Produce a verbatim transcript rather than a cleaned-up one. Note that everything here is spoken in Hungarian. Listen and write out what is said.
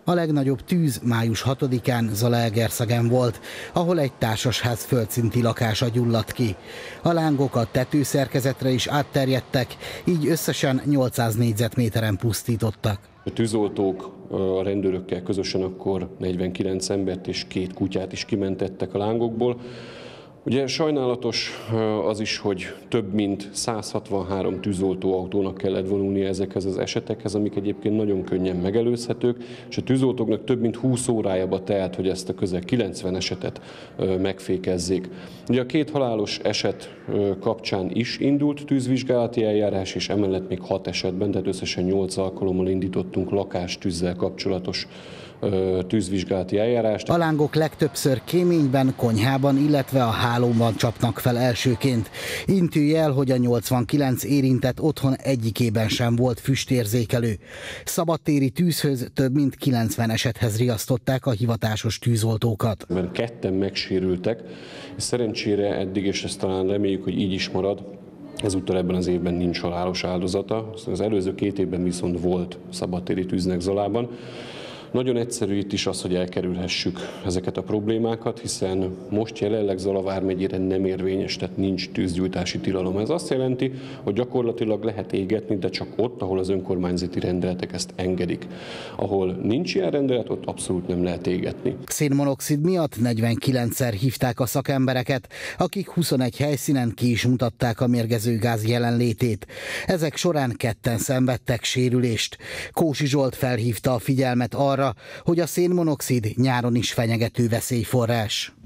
A legnagyobb tűz május hatodikán Zalaegerszegen volt, ahol egy társasház földszinti lakása gyulladt ki. A lángok a tetőszerkezetre is átterjedtek, így összesen nyolcszáz négyzetméteren pusztítottak. A tűzoltók a rendőrökkel közösen akkor negyvenkilenc embert és két kutyát is kimentettek a lángokból. Ugye sajnálatos az is, hogy több mint száz hatvanhárom tűzoltóautónak kellett vonulni ezekhez az esetekhez, amik egyébként nagyon könnyen megelőzhetők, és a tűzoltóknak több mint húsz órájába telt, hogy ezt a közel kilencven esetet megfékezzék. Ugye a két halálos eset kapcsán is indult tűzvizsgálati eljárás, és emellett még hat esetben, tehát összesen nyolc alkalommal indítottunk lakástűzzel kapcsolatos tűzvizsgálati eljárást. A lángok legtöbbször kéményben, konyhában, illetve a hálóban csapnak fel elsőként. Intőjel, hogy a nyolcvankilenc érintett otthon egyikében sem volt füstérzékelő. Szabadtéri tűzhöz több mint kilencven esethez riasztották a hivatásos tűzoltókat. Ketten megsérültek, és szerencsére eddig, és ezt talán reméljük, hogy így is marad, ezúttal ebben az évben nincs halálos áldozata. Az előző két évben viszont volt szabadtéri tűznek Zalában. Nagyon egyszerű itt is az, hogy elkerülhessük ezeket a problémákat, hiszen most jelenleg Zala vármegyére nem érvényes, tehát nincs tűzgyújtási tilalom. Ez azt jelenti, hogy gyakorlatilag lehet égetni, de csak ott, ahol az önkormányzati rendeletek ezt engedik. Ahol nincs ilyen rendelet, ott abszolút nem lehet égetni. Szénmonoxid miatt negyvenkilencszer hívták a szakembereket, akik huszonegy helyszínen ki is mutatták a mérgező gáz jelenlétét. Ezek során ketten szenvedtek sérülést. Kósi Zsolt felhívta a figyelmet arra, hogy a szénmonoxid nyáron is fenyegető veszélyforrás.